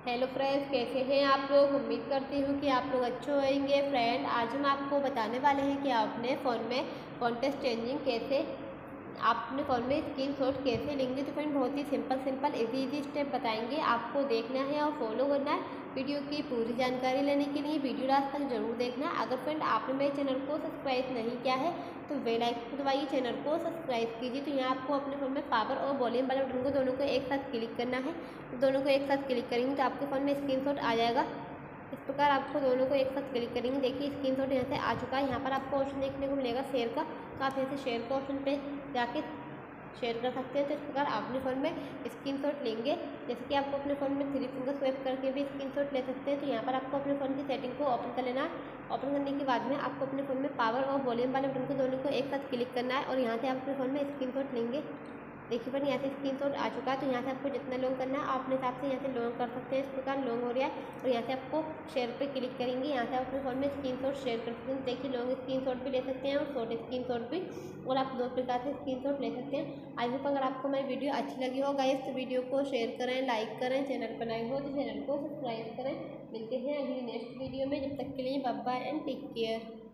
Hello friends, कैसे हैं आप लोग। उम्मीद करती हूँ कि आप लोग अच्छे होंगे। फ्रेंड, आज हम आपको बताने वाले हैं कि आप अपने फ़ोन में कॉन्टेक्स्ट चेंजिंग कैसे, आप अपने फ़ोन में स्क्रीन शॉट कैसे लेंगे। तो फ्रेंड, बहुत ही सिंपल इजी स्टेप बताएंगे, आपको देखना है और फॉलो करना है। वीडियो की पूरी जानकारी लेने के लिए वीडियो लास्ट तक जरूर देखना। अगर फ्रेंड आपने मेरे चैनल को सब्सक्राइब नहीं किया है तो बेल आइकन को दबाइए, चैनल को सब्सक्राइब कीजिए। तो यहाँ आपको अपने फ़ोन में पावर और वॉल्यूम वाले बटन को दोनों को एक साथ क्लिक करना है। तो दोनों को एक साथ क्लिक करेंगे तो आपके फ़ोन में स्क्रीनशॉट आ जाएगा। इस प्रकार आपको दोनों को एक साथ क्लिक करेंगे। देखिए स्क्रीनशॉट यहाँ से आ चुका है। यहाँ पर आपको ऑप्शन देखने को मिलेगा शेयर का, तो आप यहाँ से शेयर का ऑप्शन पे जाके शेयर कर सकते हैं। तो इस प्रकार आप अपने फ़ोन में स्क्रीनशॉट लेंगे। जैसे कि आपको अपने फ़ोन में 3 फिंगर स्वैप करके भी स्क्रीनशॉट ले सकते हैं। तो यहाँ पर आपको अपने फ़ोन की सेटिंग को ओपन कर लेना है। ओपन करने के बाद में आपको अपने फ़ोन में पावर और वॉल्यूम वाले बटन को दोनों को एक साथ क्लिक करना है और यहाँ से आप अपने फ़ोन में स्क्रीनशॉट लेंगे। देखिए पर यहाँ से स्क्रीनशॉट आ चुका है। तो यहाँ से आपको जितना लॉन्ग करना है आप अपने हिसाब से यहाँ से लॉन्ग कर सकते हैं। इस प्रकार लॉन्ग हो रहा है और यहाँ से आपको शेयर पे क्लिक करेंगे। यहाँ से आप अपने फ़ोन में स्क्रीनशॉट शेयर कर सकते हैं। देखिए लॉन्ग स्क्रीनशॉट भी ले सकते हैं और शॉर्ट स्क्रीनशॉट भी, और आप दो प्रकार से स्क्रीनशॉट ले सकते हैं। आई होप अगर आपको मेरी वीडियो अच्छी लगी हो गाइस तो वीडियो को शेयर करें, लाइक करें, चैनल पर नए हो तो चैनल को सब्सक्राइब करें। मिलते हैं अगली नेक्स्ट वीडियो में, जब तक के लिए bye bye and take care.